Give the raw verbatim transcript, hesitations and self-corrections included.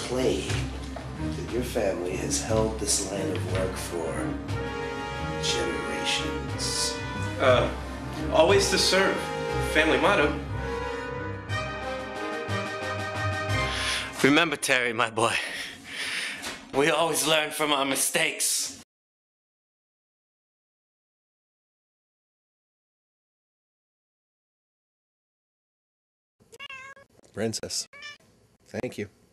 claim that your family has held this line of work for generations. Uh, always to serve. Family motto. Remember, Terry, my boy, we always learn from our mistakes. Princess, thank you.